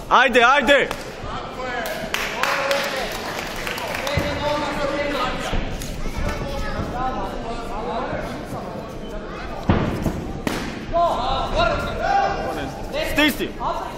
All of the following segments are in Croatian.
Ajde, ajde! Stisni!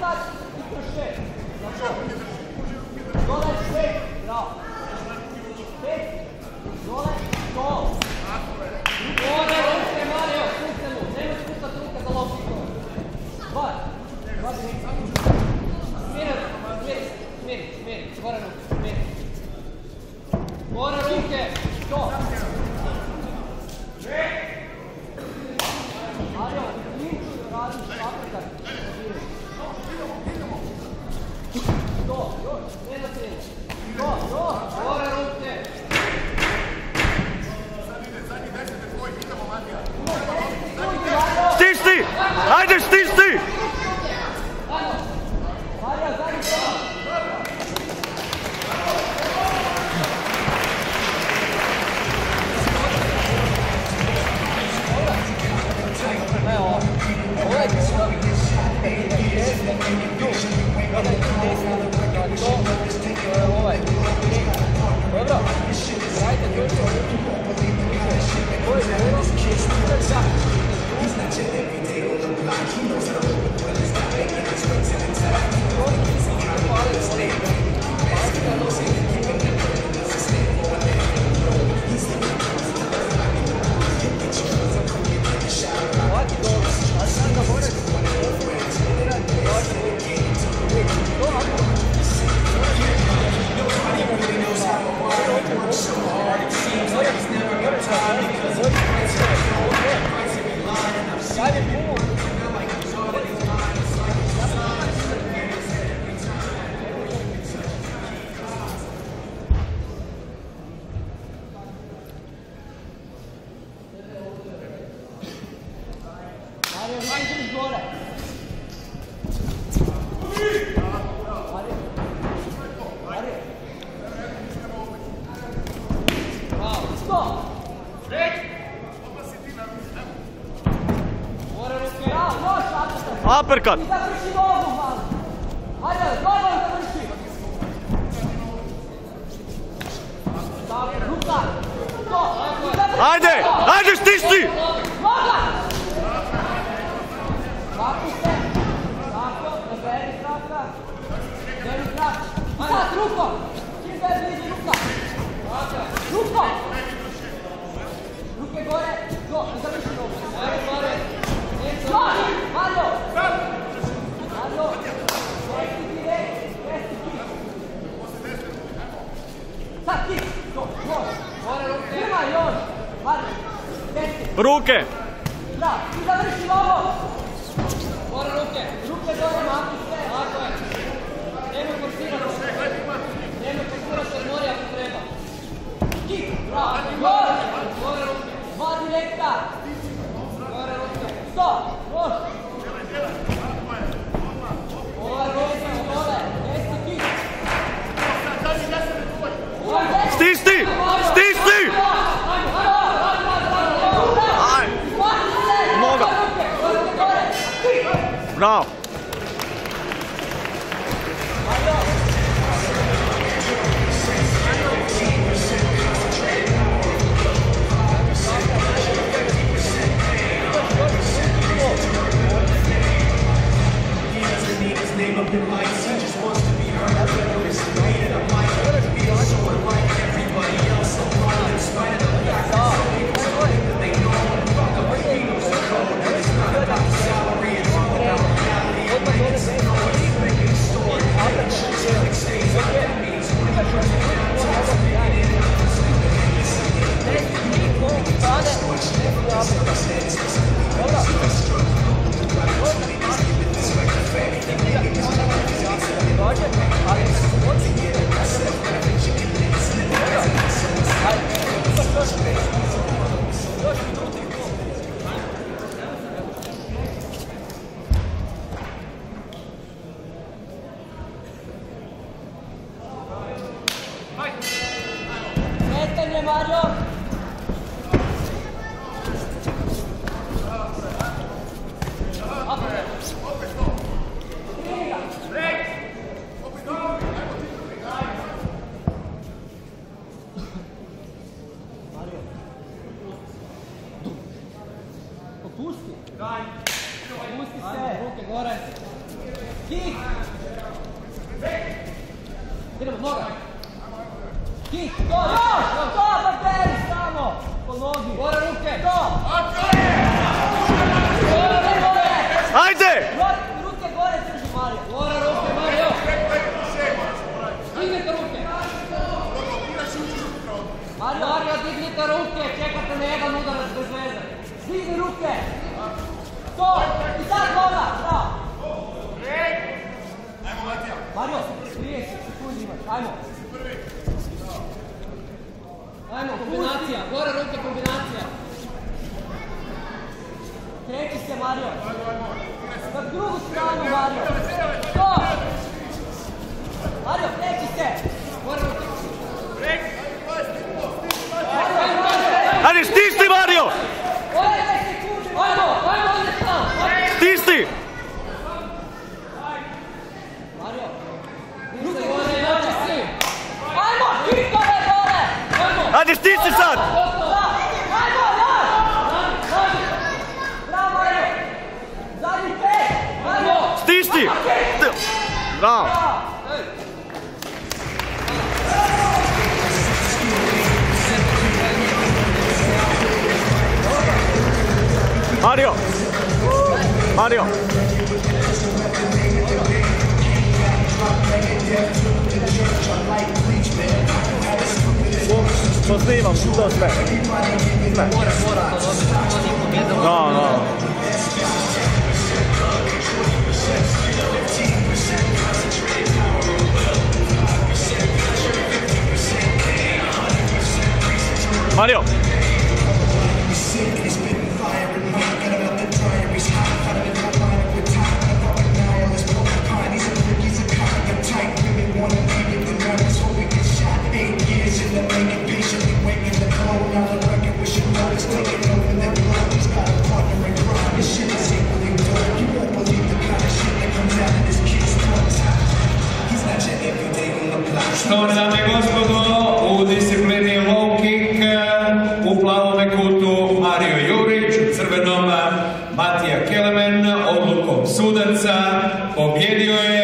Stisni! Ajde, stisni! Uppercut! Ajde! Ajde, stisni! Ruke gore, završi ovo. Ruke! Da, i završi ovo! Gore ruke! Ruke gore, maki sve! Tako je! Nemoj forsirati! Nemoj forsirati jer mori ako treba! Kik! Bravo! Gore! Gore ruke! Dva direkta! Gore ruke! Stop! Može! Gore ruke! Gore! Jesi kik! Stisni! Stisni! Noga! Bravo! Pusti. Pusti se. Ruke gore. Kik. Idemo, noga. Kik. To, Barberi, samo. Po nogi. Gore ruke. To. Ajde! Ruke gore drži, Mario. Gore ruke, Mario. Dignite ruke. Mario, dignite ruke. Čekate na jedan udarac bez veze. Digni ruke. To. I sad noga. Bravo. Mario, 30 sekundi imaš. Ajmo. Ajmo, kombinacija. Gore ruke, kombinacija. Kreći se, Mario. Na drugu stranu, Mario. To! Mario, kreći se. Gore ruke. Ajde, stisni, Mario! Ajmo, ovdje član. Stisni! Mario, ruke gore, jači si. Ajmo, kikove dole. Ajde, stisni sad! Ajmo, bravo, Mario. Zadnji pet. Ajmo. Stisni! Bravo! Mario! Mario! To snimam, to sve. Sve. No. Mario! Štovane dame i gospodo, u disciplini low kick u plavome kutu Mario Jurić, u crvenom Matija Kelemen, odlukom sudaca pobjedio je